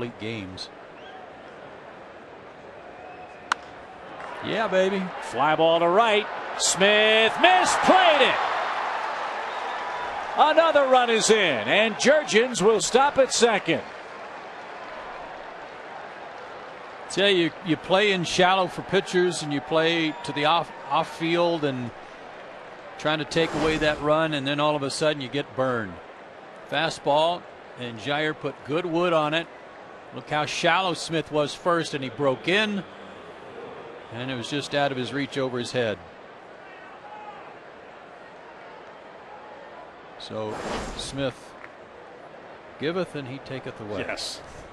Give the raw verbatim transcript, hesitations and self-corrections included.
complete games. Yeah, baby. Fly ball to right. Smith misplayed it. Another run is in, and Jurrjens will stop at second. Tell you, you play in shallow for pitchers, and you play to the off off field and trying to take away that run, and then all of a sudden you get burned. Fastball, and Jair put good wood on it. Look how shallow Smith was first, and he broke in, and it was just out of his reach over his head. So Smith giveth and he taketh away. Yes.